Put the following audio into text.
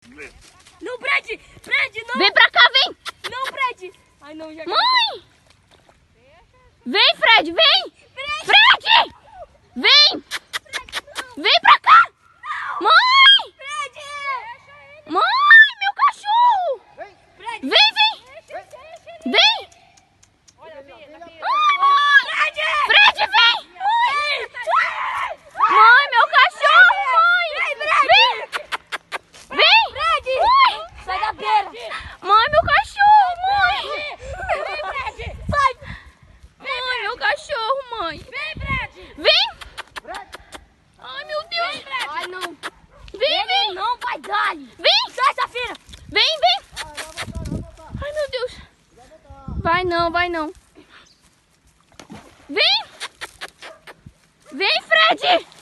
Não, Fred! Fred, não! Vem pra cá, vem! Não, Fred! Ai, não, já... Mãe! Vem, Fred, vem! Fred! Vem! Vem pra cá! Mãe! Fred! Mãe, meu cachorro! Fred! Vem, vem! Vem! Ai, mãe! Fred, vem! Mãe! Mãe, meu cachorro, mãe! Vem! Vem! Fred! Mãe! Sai da beira! Mãe, meu cachorro, mãe! Vem, Fred! Sai! Mãe, meu cachorro, mãe! Vem, Fred! Vem! Ai, meu Deus! Ai, não! Vem, vem! Não vai dar! Vem! Sai, Safira! Vem, vem! Ai, meu Deus! Vai não, vai não! Vem! Vem, Fred!